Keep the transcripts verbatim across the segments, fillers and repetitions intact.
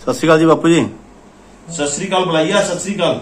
सत श्री अकाल जी बापू जी। सत श्री अकाल बुलाइया, सत श्री अकाल।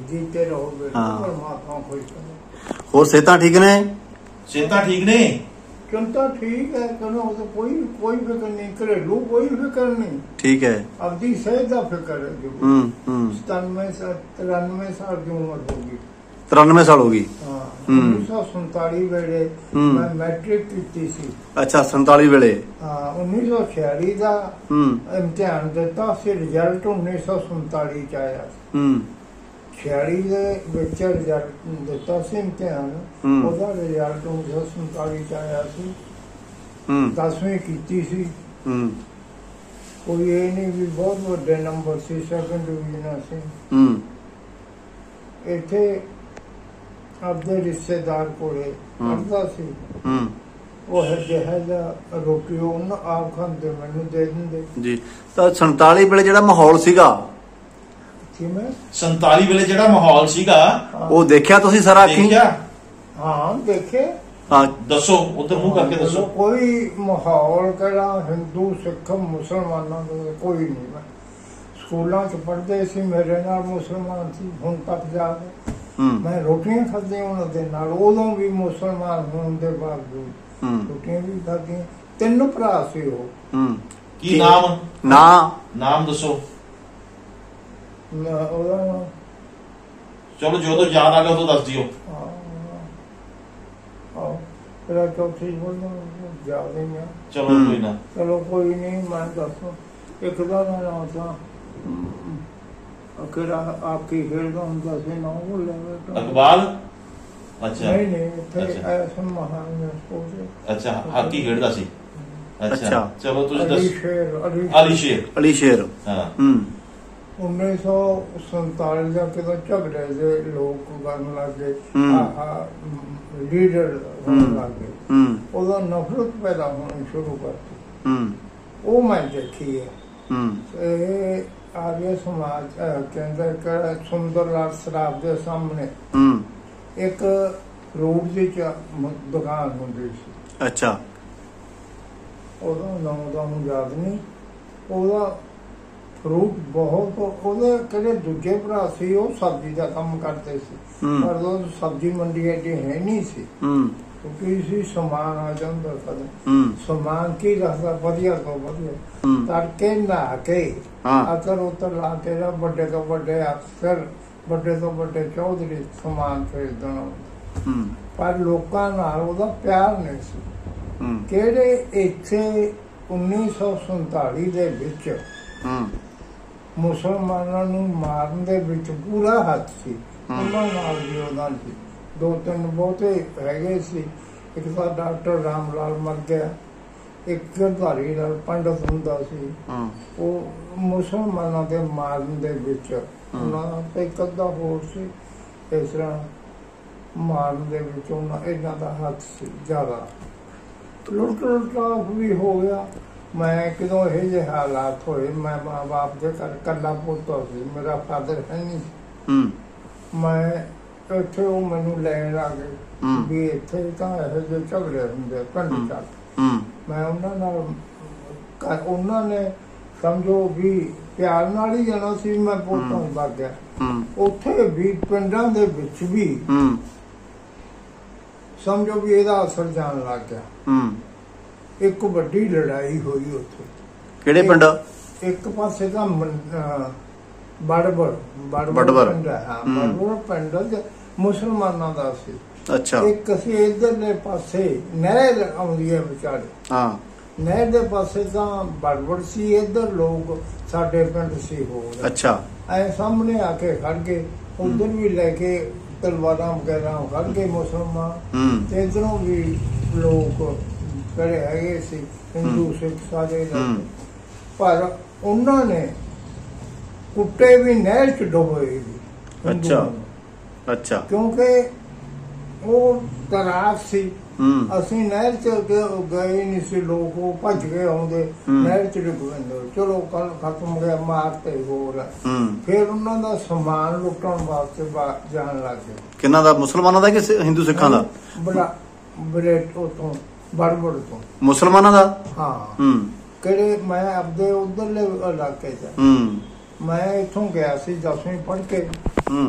होर सेहतां ठीक ने? सेहतां ठीक ने, चिंता ठीक है, कनो तो कोई कोई फिक्र नहीं, घरेलू कोई फिक्र नहीं। ठीक है, अपनी सेहत का फिक्र है। हम्म हम्म सतानवे तिरानवे साल की उम्र होगी। तिरानवे साल होगी। उन्नीस सौ संताली वेले मैं मैट्रिक की सी। अच्छा, संताली वेले। हाँ, उन्नीस सौ छियाली का इम्तिहान दिता सी, रिजल्ट उन्नीस सौ संताली च आया। छियाली दे विच रिजल्ट दिता सी इम्तिहान, ओदा रिजल्ट उन्नीस सौ संताली च आया सी। दसवीं कीती सी। कोई ये नहीं भी बहुत वड्डे नंबर सी, सैकंड डिवीजन सी। इत्थे अपने रिश्तेदार कोले पढ़दा सी, वो जिहा रोटी उन्हें आप खाते मैनू दे देंदे जी। तो संताली वेले जिहड़ा माहौल सीगा, संताली वेले जिहड़ा माहौल सीगा वो देखिया तुसीं सारा अखीं? हाँ देखे। हाँ दसो, उधर मुंह करके दसो। कोई माहौल कहड़ा हिंदू सिख मुसलमानों का कोई नहीं। मैं स्कूलों च पढ़ते सी, मेरे नाल मुसलमान सी, हुण तक जाके मैं रोटियां खादी उन्होंने नाल, उदों भी मुसलमान होने के बावजूद रोटियां भी खादी। तीन भरा सी वो। की नाम? ना नाम दसो। ओदा नाम चलो जो तो याद आ गया तो दस दियो। तेरा चौथी बोलो याद नहीं है। चलो कोई ना, चलो कोई नहीं, मैं दसो। एक दा नाम था आपकी खेलता होंदा सी, ना बोले इकबाल। अच्छा नहीं नहीं थे ऐसा महान स्पोर्ट्स। अच्छा, हाकी खेलता सी। अच्छा चलो तुझे अली दस। शेर अली शेर अली शेर। हाँ। उन्नीस सौ संताली का कितना झगड़े से लोग करने लगे, लीडर होने लगे, उदा नफरत पैदा होनी शुरू करती। वो मैं देखी है। आर्य समाज केंद्र सुंदर लाल सराफ के सामने एक रोड की दुकान होंदी सी। अच्छा, ओदा नाम दा हुण याद नहीं। ओदा फ्रूट बहुत, ओदे किहड़े दूजे भरा सी, वो सब्जी का काम करते सी, पर वो सब्जी मंडी एडी है नहीं सी, क्योंकि इसी समान आ जाता कदे समान की रखता वधिया तो वधिया। तड़के नहा के अतर उतर ला के बड़े तो बड़े अफसर, बड़े तो बड़े चौधरी समान खरीदना, पर लोकां नाल ओदा प्यार नहीं सी। किहड़े इत्थे उन्नीस सौ संताली दे विच मुसलमानां नूं मारन दे विच पूरा हੱਥ सी, उन्हां नाल भी ओदा सी। दो तीन बहुते हैगे सी। एक तो डॉक्टर राम लाल मर गया, एक गिरधारी लाल पंडित हुंदा सी, वो मुसलमानों के मारन दे विच उन्हां ते एक अद्धा होर सी। इस तरह मारन दे विच उन्हां इन्हां दा हੱਥ सी ज़्यादा। लुट लुटाफ भी हो गया। मैं किदों ये जे हालात होए, मैं माँ बाप के घर कला पुत्र सी, मेरा फादर है नहीं। मैं ਇੱਥੇ ਉਹ ਮੈਨੂੰ ਲੈਣ ਆ ਗਏ ਵੀ ਇੱਥੇ ਤਾਂ ਇਹੋ ਜਿਹੇ ਝਗੜੇ ਹੁੰਦੇ ਪਿੰਡ ਚੱਕ। ਮੈਂ ਉਹਨਾਂ ਨਾਲ, ਉਹਨਾਂ ਨੇ ਸਮਝੋ ਵੀ ਪਿਆਰ ਨਾਲ ਹੀ ਜਾਣਾ ਸੀ, ਮੈਂ ਪੋਤਾਂ ਲੱਗ ਗਿਆ। ਉੱਥੇ ਵੀ ਪਿੰਡਾਂ ਦੇ ਵਿੱਚ ਵੀ ਸਮਝੋ ਵੀ ਇਹਦਾ ਅਸਰ ਜਾਣ ਲੱਗ ਗਿਆ। ਇੱਕ ਵੱਡੀ ਲੜਾਈ ਹੋਈ ਉੱਥੇ। ਕਿਹੜੇ ਪਿੰਡ? ਇੱਕ ਪਾਸੇ ਤਾਂ ਬੜਬੜ ਬੜਬੜ ਪਿੰਡ ਹੈ। ਹਾਂ, ਬੜਬੜ ਪਿੰਡ ਮੁਸਲਮਾਨਾਂ ਦਾ ਸੀ। ਅੱਛਾ। ਇੱਕ ਅਸੀਂ ਇਧਰਲੇ ਪਾਸੇ ਨਹਿਰ ਆਉਂਦੀ ਹੈ ਵਿਚਾਲੇ। ਹਾਂ, ਨਹਿਰ ਦੇ ਪਾਸੇ ਤਾਂ ਬੜਬੜ ਸੀ, ਇੱਧਰ ਲੋਕ ਸਾਡੇ ਪਿੰਡ ਸੀ ਹੋਰ। ਅੱਛਾ। ਐ ਸਾਹਮਣੇ ਆ ਕੇ ਖੜ ਗਏ, ਉਧਰ ਵੀ ਲੈ ਕੇ ਤਲਵਾਰਾਂ ਵਗੈਰਾ ਖੜ ਗਏ ਮੁਸਲਮਾਨ, ਤੇ ਇੱਧਰੋਂ ਵੀ ਲੋਕ ਖੜੇ ਹੈਗੇ ਸੀ, ਹਿੰਦੂ ਸਿੱਖ ਸਾਰੇ। ਪਰ ਉਹਨਾਂ ਨੇ ਕੁੱਟੇ ਵੀ ਨਹਿਰ ਚ ਡੁਬੋਏ ਵੀ। ਅੱਛਾ ਅੱਛਾ। ਕਿਉਂਕਿ ਉਹ ਤਰਾਫ ਸੀ, ਅਸੀਂ ਨਹਿਰ ਚ ਗਏ ਨਹੀਂ ਸੀ, ਲੋਕ ਉਹ ਭੱਜ ਗਏ ਆਉਂਦੇ, ਨਹਿਰ ਚ ਡੁੱਬ ਗਏ। ਚਲੋ ਕੱਲ ਖਤਮ ਗਿਆ, ਮਾਰਤੇ ਹੋਰ। ਫਿਰ ਉਹਨਾਂ ਦਾ ਸਮਾਨ ਲੁੱਟਣ ਵਾਸਤੇ ਜਾਣ ਲੱਗ ਗਏ। ਕਿਹਨਾਂ ਦਾ? ਮੁਸਲਮਾਨਾਂ ਦਾ ਕਿ ਹਿੰਦੂ ਸਿੱਖਾਂ ਦਾ? ਬੜਾ ਬਰੇਟ ਉਤੋਂ ਬੜਬੜ ਤੋਂ ਮੁਸਲਮਾਨਾਂ ਦਾ। ਹਾਂ। ਕਿਹੜੇ ਮੈਂ ਆਪਦੇ ਉਧਰਲੇ ਇਲਾਕੇ 'ਚ ਹੂੰ ਮੈਂ ਇੱਥੋਂ ਗਿਆ ਸੀ ਦਸਵੀਂ ਪੜ੍ਹ ਕੇ ਹੂੰ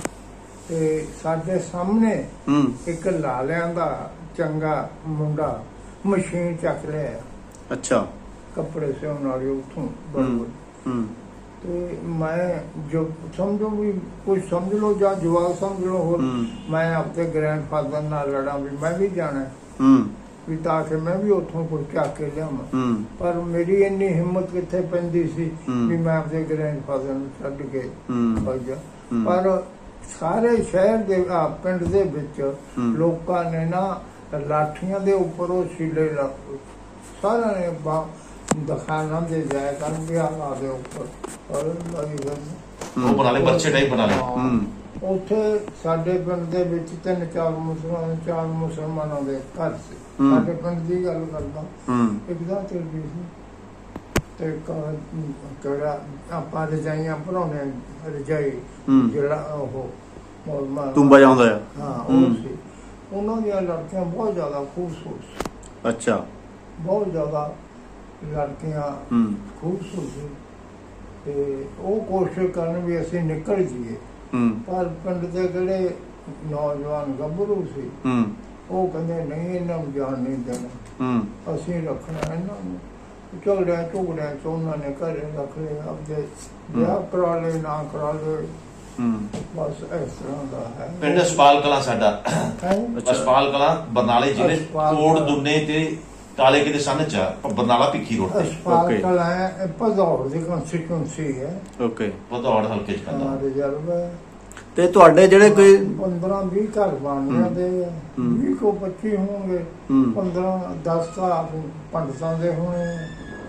ਤੇ ਸਾਡੇ ਸਾਹਮਣੇ ਹੂੰ ਇੱਕ ਲਾਲਿਆਂ ਦਾ ਚੰਗਾ ਮੁੰਡਾ ਮਸ਼ੀਨ ਚੱਕ ਲਿਆ ਅੱਛਾ ਕੱਪੜੇ ਸਿਉਣ ਵਾਲੀ ਉੱਥੋਂ ਬੜਬੜ ਹੂੰ ਤੇ ਮੈਂ ਜੋ ਸਮਝੋ ਵੀ ਕੁਝ ਸਮਝ ਲਓ ਜਾਂ ਜਵਾਬ ਸਮਝ ਲਓ ਹੋਰ ਹੂੰ। ਮੈਂ ਆਪਣੇ ਗ੍ਰੈਂਡਫਾਦਰ ਨਾਲ ਲੜਾਂ ਵੀ ਮੈਂ ਵੀ ਜਾਣਾ ਹੂੰ ਵੀ ਤਾਂ ਕਿ ਮੈਂ ਵੀ ਉੱਥੋਂ ਕੁਝ ਚੱਕ ਕੇ ਲਿਆਵਾਂ ਹੂੰ ਪਰ ਮੇਰੀ ਇੰਨੀ ਹਿੰਮਤ ਕਿੱਥੇ ਪੈਂਦੀ ਸੀ ਹੂੰ। ਵੀ ਮੈਂ ਆਪਣੇ ਗ੍ਰੈਂਡਫਾਦਰ ਨੂੰ ਛੱਡ ਕੇ ਹੂੰ। ਭੱਜ ਜਾ ਹੂੰ। ਪਰ ਸਾਰੇ ਸ਼ਹਿਰ ਦੇ ਆ ਪਿੰਡ ਦੇ ਵਿੱਚ ਹੂੰ। ਲੋਕਾਂ ਨੇ ਨਾ ਲਾਠੀਆਂ ਦੇ ਉੱਪਰ ਉਹ ਸੀਲੇ ਲਾ ਸਾਰਿਆਂ ਨੇ ਬਾ ਦਿਖਾਣਾ ਦੇ ਜਾਇਆ ਕਰ ਗਿਆ ਆ ਦੇ ਉੱਪਰ ਔਰ ਲੱਗੀ ਗੱਲ ਉਹ ਬਣਾ ਲੈ ਪਰਚੇ ਟਾਈਪ ਬਣਾ ਲੈ ਹੂੰ ਉੱਥੇ ਸਾਡੇ ਪਿੰਡ ਦੇ ਵਿੱਚ ਤਿੰਨ ਚਾਰ ਮੁਸਲਮਾਨ ਚਾਰ ਮੁਸਲਮਾਨਾਂ ਦੇ ਘਰ ਸੀ ਹੂੰ। ਸਾਡੇ ਪਿੰਡ ਦੀ ਗੱਲ ਕਰਦਾ ਹੂੰ ਇੱਕ ਦਾ ਤੇ ਵੀ ਸੀ ਤੇ ਕਿਹੜਾ ਆਪਾਂ ਰਜਾਈਆਂ ਭਰਾਉਣੇ ਰਜਾਈ ਹੂੰ। ਜਿਹੜਾ ਉਹ ਉਹ ਮਾ- ਤੁੰਬਾ ਜਾਂਦਾ ਆ ਹਾਂ ਹੂੰ। ਉਹ ਸੀ ਉਹਨਾਂ ਦੀਆਂ ਲੜਕੀਆਂ ਬਹੁਤ ਜ਼ਿਆਦਾ ਖੂਬਸੂਰਤ ਸੀ ਅੱਛਾ ਬਹੁਤ ਜ਼ਿਆਦਾ ਲੜਕੀਆਂ ਹੂੰ ਖੂਬਸੂਰਤ ਸੀ ਤੇ ਉਹ ਕੋਸ਼ਿਸ਼ ਕਰਨ ਵੀ ਅਸੀਂ ਨਿਕਲ ਜਾਈਏ ਹੂੰ ਪਰ ਪਿੰਡ ਦੇ ਜਿਹੜੇ ਨੌਜਵਾਨ ਗੱਭਰੂ ਸੀ ਹੂੰ ਉਹ ਕਹਿੰਦੇ ਨਹੀਂ ਇਹਨਾਂ ਨੂੰ ਜਾਣ ਨਹੀਂ ਦੇਣਾ ਹੂੰ ਅਸੀਂ ਰੱਖਣਾ ਇਹਨਾਂ ਨੂੰ ਝਗੜਿਆ ਝੁਗੜਿਆ ਚ ਉਹਨਾਂ ਨੇ ਘਰੇ ਰੱਖ ਲਿਆ ਆਪਦੇ ਵਿਆਹ ਕਰਾ ਲਏ ਨਾ ਕਰਾ ਲਏ ਹੂੰ ਬਸ ਇਸ ਤਰ੍ਹਾਂ ਦਾ ਹੈ ਪਿੰਡ ਅਸਪਾਲ ਕਲਾਂ ਸਾਡਾ ਹੈਂ? ਅੱਛਾ। ਅਸਪਾਲ ਕਲਾਂ ਬਰਨਾਲੇ ਜ਼ਿਲ੍ਹੇ ਅਸਪਾਲ ਕੋਟ ਕਲਾਂ। ਦੁੰਨੇ ਤੇ ਕਾਲੇ ਕਿਤੇ ਸੰਨ ਚ ਆ, ਬਰਨਾਲਾ ਭਿੱਖੀ ਰੋਡ ਤੇ ਅਸਪਾਲ Okay. ਕਲਾਂ ਹੈ ਭਦੌੜ ਦੀ ਕੰਸਟੀਟਿਊਂਸੀ ਹੈ ਓਕੇ ਭਦੌੜ ਹਲਕੇ ਚ ਪੈਂਦਾ ਰਿਜ਼ਰਵ ਹੈ ਤੇ ਤੁਹਾਡੇ ਜਿਹੜੇ ਕੋਈ ਪੰਦਰਾਂ ਵੀਹ ਘਰ ਬਣ ਜਾਂਦੇ ਆ ਹੂੰ। ਵੀਹ ਕੋ ਪੱਚੀ ਹੋਣਗੇ ਹੂੰ ਪੰਦਰਾਂ ਦਸ ਤਾਂ ਪੰਡਤਾਂ ਦੇ ਹੋਣੇ ਆ।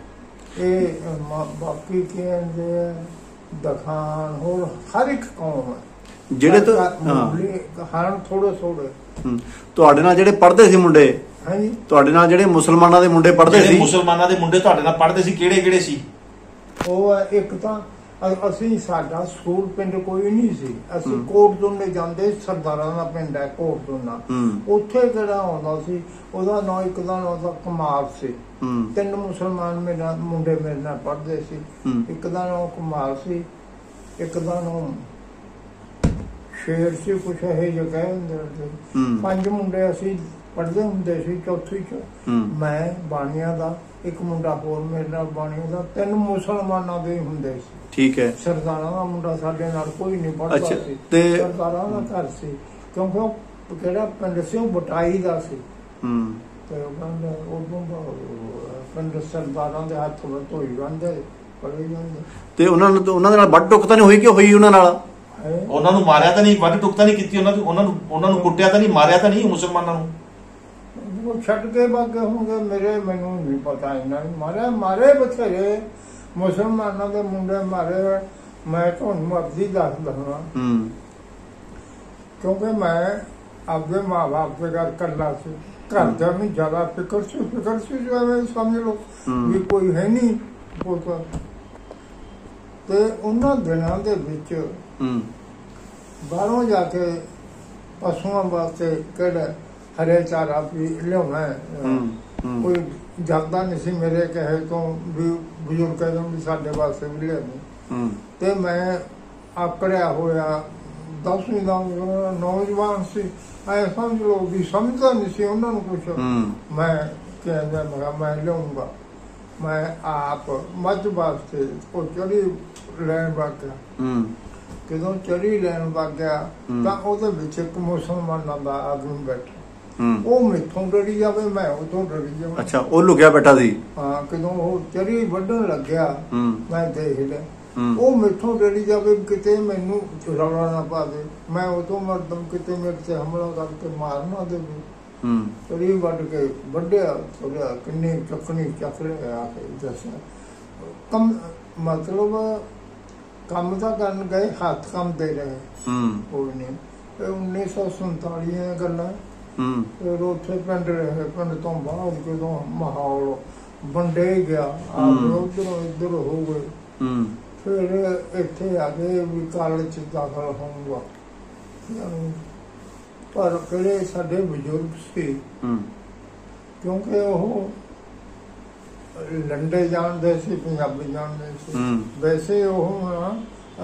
ਇਹ ਮ- ਬਾਕੀ ਕੀ ਕਹਿੰਦੇ ਆ ਦਖਾਨ ਹੋਰ ਹਰ ਇੱਕ ਕੌਮ ਹੈ ਜਿਹੜੇ ਤੋਂ ਹਾਂ ਹਾਂ ਥੋੜੇ ਥੋੜੇ ਹੂੰ। ਤੁਹਾਡੇ ਨਾਲ ਜਿਹੜੇ ਪੜ੍ਹਦੇ ਸੀ ਮੁੰਡੇ ਹਾਂਜੀ ਤੁਹਾਡੇ ਨਾਲ ਜਿਹੜੇ ਮੁਸਲਮਾਨਾਂ ਦੇ ਮੁੰਡੇ ਪੜ੍ਹਦੇ ਜਿਹੜੇ ਸੀ ਮੁਸਲਮਾਨਾਂ ਦੇ ਮੁੰਡੇ ਤੁਹਾਡੇ ਨਾਲ ਪੜ੍ਹਦੇ ਸੀ ਕਿਹੜੇ ਕਿਹੜੇ ਸੀ ਉਹ ਹੈ ਇੱਕ ਤਾਂ ਅ- ਅਸੀਂ ਸਾਡਾ ਸਕੂਲ ਪਿੰਡ ਕੋਈ ਨਹੀਂ ਸੀ ਅਸੀਂ ਹੂੰ। ਕੋਟ ਦੋਨੇ ਜਾਂਦੇ ਸਰਦਾਰਾਂ ਦਾ ਪਿੰਡ ਹੈ ਕੋਟ ਦੋਨਾ ਹੂੰ ਉੱਥੇ ਜਿਹੜਾ ਆਉਂਦਾ ਸੀ ਉਹਦਾ ਨਾਂ ਇੱਕ ਦਾ ਨਾਂ ਉਹਦਾ ਕੁਮਾਰ ਸੀ ਹੂੰ ਤਿੰਨ ਮੁਸਲਮਾਨ ਮੇਰੇ ਨਾਲ ਮੁੰਡੇ ਮੇਰੇ ਨਾਲ ਪੜ੍ਹਦੇ ਸੀ ਹੂੰ ਇੱਕ ਦਾ ਨਾਂ ਕੁਮਾਰ ਸੀ ਇੱਕ ਦਾ ਨਾਂ ਸ਼ੇਰ ਸੀ ਕੁਛ ਇਹ ਜਿਹਾ ਕਹਿ ਹੁੰਦੇ ਸੀ ਹੂੰ ਪੰਜ ਮੁੰਡੇ ਅਸੀਂ ਪੜ੍ਹਦੇ ਹੁੰਦੇ ਸੀ ਚੌਥੀ ਚ ਹੂੰ ਮੈਂ ਬਾਣੀਆਂ ਦਾ ਇੱਕ ਮੁੰਡਾ ਹੋਰ ਮੇਰੇ ਨਾਲ ਬਾਣੀਆਂ ਦਾ ਤਿੰਨ ਮੁਸਲਮਾਨਾਂ ਦੇ ਹੁੰਦੇ ਸੀ ਠੀਕ ਹੈ ਸਰਦਾਰਾਂ ਦਾ ਮੁੰਡਾ ਸਾਡੇ ਨਾਲ ਕੋਈ ਨਹੀਂ ਪੜ੍ਹਦਾ ਅੱਛਾ, ਸੀ ਤੇ- ਸਰਦਾਰਾਂ ਦਾ ਘਰ ਸੀ ਕਿਉਂਕਿ ਉਹ ਕਿਹੜਾ ਪਿੰਡ ਸੀ ਉਹ ਬਟਾਈ ਦਾ ਸੀ ਹੂੰ ਤੇ ਉਹ ਕਹਿੰਦੇ ਉਦੋਂ ਦਾ ਪਿੰਡ ਸਰਦਾਰਾਂ ਦੇ ਹੱਥ ਵਿੱਚ ਧੋਈ ਜਾਂਦੇ ਪੜੇ ਜਾਂਦੇ ਤੇ ਉਹਨਾਂ ਨੂੰ ਉਹਨਾਂ ਦੇ ਨਾਲ ਵੱਢ ਟੁੱਕ ਤਾਂ ਨਹੀਂ ਹੋਈ ਕਿ ਹੋਈ ਉਹਨਾਂ ਨਾਲ ਹੈ ਉਹਨਾਂ ਨੂੰ ਮਾਰਿਆ ਤਾਂ ਨਹੀਂ ਵੱਢ ਟੁੱਕ ਤਾਂ ਨਹੀਂ ਕੀਤੀ ਉਹਨਾਂ ਨੂੰ ਉਹਨਾਂ ਨੂੰ ਉਹਨਾਂ ਨੂੰ ਕੁੱਟਿਆ ਤਾਂ ਨਹੀਂ ਮਾਰਿਆ ਤਾਂ ਨਹੀਂ ਮੁਸਲਮਾਨਾਂ ਨੂੰ ਉਹ ਛੱਡ ਕੇ ਬਾਗੇ ਹੋਣਗੇ ਮੇਰੇ ਮੈਨੂੰ ਨਹੀਂ ਪਤਾ ਇਹਨਾਂ ਨੇ ਮਾਰੇ ਮਾਰੇ ਬਥੇਰੇ ਮੁਸਲਮਾਨਾਂ ਦੇ ਮੁੰਡੇ ਮਾਰੇ ਮੈਂ ਤੁਹਾਨੂੰ ਅਬਦੀ ਦੱਸ ਦਵਾਂ ਹੂੰ ਕਿਉਂਕਿ ਮੈਂ ਆਪਦੇ ਮਾਂ-ਬਾਪ ਦੇ ਘਰ ਕੱਲਾ ਸੀ ਘਰ ਦਾ ਨਹੀਂ ਜ਼ਿਆਦਾ ਫਿਕਰ ਸੀ ਫਿਕਰ ਸੀ ਜੋ ਐਵੇਂ ਸਮਝ ਲਓ ਹੂੰ। ਵੀ ਕੋਈ ਹੈ ਨਹੀਂ ਪੁੱਤ ਤੇ ਉਹਨਾਂ ਦਿਨਾਂ ਦੇ ਵਿੱਚ ਹੂੰ ਬਾਹਰੋਂ ਜਾ ਕੇ ਪਸ਼ੂਆਂ ਵਾਸਤੇ ਕਿਹੜਾ ਹਰੇ ਚਾਰਾ ਵੀ ਲਿਆਉਣਾ ਹੈ ਹੂੰ ਹੂੰ ਕੋਈ ਜਾਂਦਾ ਨਹੀਂ ਸੀ ਮੇਰੇ ਕਹੇ ਤੋਂ ਵੀ ਬਜ਼ੁਰਗ ਕਹਿੰਦੇ ਵੀ ਸਾਡੇ ਵਾਸਤੇ ਵੀ ਲਿਆਉਣੀ ਹੂੰ ਤੇ ਮੈਂ ਆਕੜਿਆ ਹੋਇਆ ਦਸਵੀਂ ਦਾ ਨੌਜਵਾਨ ਸੀ ਐ ਸਮਝ ਲਓ ਵੀ ਸਮਝਦਾ ਨਹੀਂ ਸੀ ਉਹਨਾਂ ਨੂੰ ਕੁਛ ਹੂੰ ਮੈਂ ਕਹਿੰਦਾ ਮੈਂ ਕਿਹਾ ਮੈਂ ਲਿਆਉਂਗਾ ਮੈਂ ਆਪ ਮੱਝ ਵਾਸਤੇ ਉਹ ਚੜੀ ਲੈਣ ਵਾਗਿਆ ਹੂੰ ਜਦੋਂ ਚੜੀ ਲੈਣ ਵਾਗਿਆ ਹੂੰ। ਤਾਂ ਉਹਦੇ ਵਿੱਚ ਇੱਕ ਮੁਸਲਮਾਨਾਂ ਦਾ ਆਦਮੀ ਬੈਠਾ ਹੂੰ ਉਹ ਮੈਥੋਂ ਡਰੀ ਜਾਵੇ ਮੈਂ ਉਹ ਤੋਂ ਡਰੀ ਜਾਵਾਂ ਅੱਛਾ ਉਹ ਲੁਕਿਆ ਬੈਠਾ ਸੀ ਹਾਂ ਜਦੋਂ ਉਹ ਚੜੀ ਵੱਢਣ ਲੱਗਿਆ ਹੂੰ ਮੈਂ ਦੇਖ ਲਿਆ ਹੂੰ ਉਹ ਮੈਥੋਂ ਡਰੀ ਜਾਵੇ ਕਿਤੇ ਮੈਨੂੰ ਰੌਲਾ ਨਾ ਪਾ ਦੇ ਮੈਂ ਉਹ ਤੋਂ ਮਰਦਮ ਕਿਤੇ ਮੇਰੇ ਤੇ ਹਮਲਾ ਕਰਕੇ ਮਾਰ ਨਾ ਦੇਵੇ ਹੂੰ ਚੜੀ ਵੱਢ ਕੇ ਵੱਢਿਆ ਥੋੜਾ ਕਿੰਨੀ ਚੱਕਣੀ ਚੱਕ ਲਿਆ ਆ ਕੇ ਦੱਸਿਆ ਕੰਮ ਮਤਲਬ ਕੰਮ ਤਾਂ ਕਰਨ ਗਏ ਹੱਥ ਕੰਮ ਦੇ ਰਹੇ ਹੂੰ ਕੋਈ ਨਹੀਂ ਇਹ ਉੱਨੀ ਸੌ ਸੰਤਾਲੀ ਦੀਆਂ ਗੱਲਾਂ ਹੂੰ ਫਿਰ ਉੱਥੇ ਪਿੰਡ ਰਹੇ ਪਿੰਡ ਤੋਂ ਬਾਅਦ ਜਦੋਂ ਮਾਹੌਲ ਵੰਡੇ ਗਿਆ ਆ ਹੂੰ। ਉਧਰੋਂ ਇੱਧਰ ਹੋ ਗਏ ਹੂੰ ਫਿਰ ਇੱਥੇ ਆ ਗਏ ਵੀ ਕਾਲਜ ਚ ਦਾਖਲ ਹੋਊਗਾ ਪਰ ਕਿਹੜੇ ਸਾਡੇ ਬਜ਼ੁਰਗ ਸੀ ਹੂੰ ਕਿਉਂਕਿ ਉਹ ਲੰਡੇ ਜਾਣਦੇ ਸੀ, ਪੰਜਾਬੀ ਜਾਣਦੇ ਸੀ। ਹੂੰ ਵੈਸੇ ਉਹ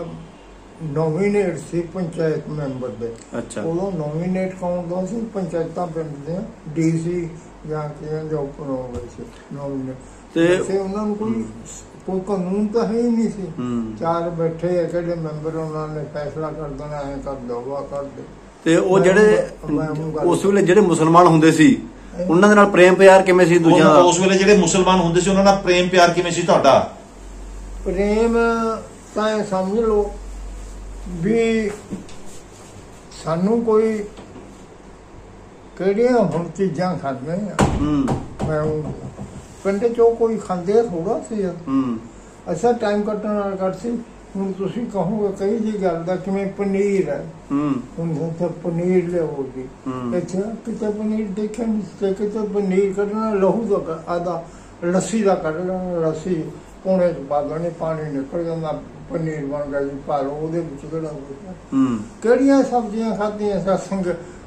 ਨੋਮੀਨੇਟ ਸੀ ਪੰਚਾਇਤ ਮੈਂਬਰ ਦੇ। ਅੱਛਾ ਉਦੋਂ ਨੋਮੀਨੇਟ ਕੌਣ ਦਾ ਸੀ? ਪੰਚਾਇਤਾਂ ਪਿੰਡ ਦੇ ਡੀਸੀ ਜਾਂ ਕਿ ਜੋ ਉੱਪਰ ਹੋ ਗਏ ਸੀ ਨੋਮੀਨੇਟ। ਤੇ ਤੇ ਉਹਨਾਂ ਨੂੰ ਕੋਈ ਕੋਈ ਕਾਨੂੰਨ ਤਾਂ ਹੈ ਹੀ ਨਹੀਂ ਸੀ। ਹੂੰ ਚਾਰ ਬੈਠੇ ਆ ਕਿਹੜੇ ਮੈਂਬਰ, ਉਹਨਾਂ ਨੇ ਫੈਸਲਾ ਕਰ ਦੇਣਾ, ਐ ਕਰ ਦੋ ਵਾ ਕਰ ਦੇ। ਤੇ ਉਹ ਮੈਂ ਜਿਹੜੇ ਉਹ- ਮੈਂ ਉਹ ਗੱਲ- ਉਸ ਵੇਲੇ ਜਿਹੜੇ ਮੁਸਲਮਾਨ ਹੁੰਦੇ ਸੀ ਉਹਨਾਂ ਦੇ ਨਾਲ ਪ੍ਰੇਮ ਪਿਆਰ ਕਿਵੇਂ ਸੀ ਦੂਜਿਆਂ ਉਹਨਾਂ- ਦਾ? ਉਸ ਵੇਲੇ ਜਿਹੜੇ ਮੁਸਲਮਾਨ ਹੁੰਦੇ ਸੀ ਉਹਨਾਂ ਦਾ ਪ੍ਰੇਮ ਪਿਆਰ ਕਿਵੇਂ ਸੀ ਤੁਹਾਡਾ? ਪ੍ਰੇਮ ਤਾਂ ਇਹ ਸਮਝ ਲਓ ਵੀ ਸਾਨੂੰ ਕੋਈ ਕਿਹੜੀਆਂ ਹੁਣ ਚੀਜ਼ਾਂ ਖਾਂਦੇ ਆ। ਹੂੰ ਮੈਂ ਉਹ ਪਿੰਡ ਚੋਂ ਕੋਈ ਖਾਂਦੇ ਥੋੜਾ ਸੀ। ਹੂੰ ਅੱਛਾ ਟਾਈਮ ਕੱਟਣ ਨਾਲ ਕੱਟ ਸੀ। ਹੁਣ ਤੁਸੀਂ ਕਹੋਗੇ ਕਈ ਜੀ ਗੱਲ ਦਾ, ਕਿਵੇਂ ਪਨੀਰ ਹੈ, ਹੂੰ ਹੁਣ ਉੱਥੇ ਪਨੀਰ ਲਿਆਓ ਜੀ, ਹੂੰ ਇੱਥੇ ਕਿਤੇ ਪਨੀਰ ਦੇਖਿਆ ਨਹੀਂ ਤੇ ਕਿਤੇ ਪਨੀਰ ਕੱਢਣਾ ਲਹੂ ਦਾ ਆਦਾ ਲੱਸੀ ਦਾ ਕੱਢਣਾ, ਲੱਸੀ ਕੋਨੇ ਚ ਪਾ ਦੇਣੀ, ਪਾਣੀ ਨਿਕਲ ਜਾਂਦਾ, ਪਨੀਰ ਬਣ ਗਿਆ ਜੀ। ਪਰ ਉਹਦੇ ਵਿੱਚ ਕਿਹੜਾ ਹੋਇਆ? ਹੂੰ ਕਿਹੜੀਆਂ ਸਬਜ਼ੀਆਂ ਖਾਧੀਆਂ ਸਤਸੰਗ